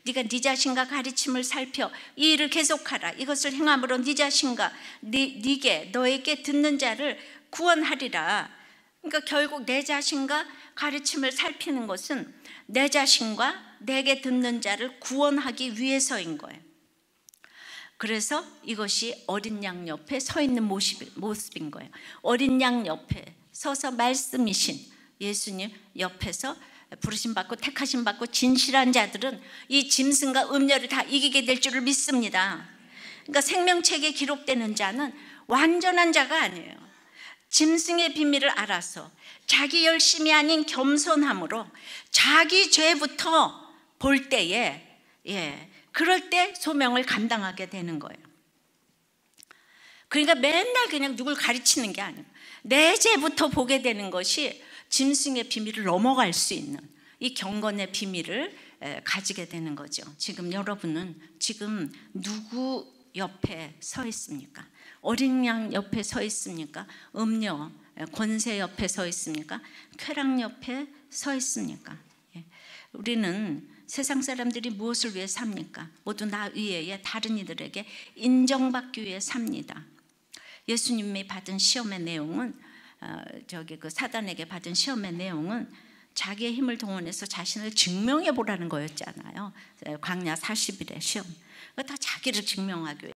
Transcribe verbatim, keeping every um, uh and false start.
네가 네 자신과 가르침을 살펴 이 일을 계속하라. 이것을 행함으로 네 자신과 네, 네게 너에게 듣는 자를 구원하리라. 그러니까 결국 내 자신과 가르침을 살피는 것은 내 자신과 내게 듣는 자를 구원하기 위해서인 거예요. 그래서 이것이 어린 양 옆에 서 있는 모습인 거예요. 어린 양 옆에 서서 말씀이신 예수님 옆에서 부르심 받고 택하심 받고 진실한 자들은 이 짐승과 음녀를 다 이기게 될 줄을 믿습니다. 그러니까 생명책에 기록되는 자는 완전한 자가 아니에요. 짐승의 비밀을 알아서 자기 열심이 아닌 겸손함으로 자기 죄부터 볼 때에, 예, 그럴 때 소명을 감당하게 되는 거예요. 그러니까 맨날 그냥 누굴 가르치는 게 아니에요. 내 죄부터 보게 되는 것이 짐승의 비밀을 넘어갈 수 있는 이 경건의 비밀을 가지게 되는 거죠. 지금 여러분은 지금 누구 옆에 서 있습니까? 어린 양 옆에 서 있습니까? 음녀, 권세 옆에 서 있습니까? 쾌락 옆에 서 있습니까? 우리는 세상 사람들이 무엇을 위해 삽니까? 모두 나 위에 다른 이들에게 인정받기 위해 삽니다. 예수님이 받은 시험의 내용은 어, 저기 그 사단에게 받은 시험의 내용은 자기의 힘을 동원해서 자신을 증명해 보라는 거였잖아요. 광야 사십 일의 시험. 다 자기를 증명하기 위해.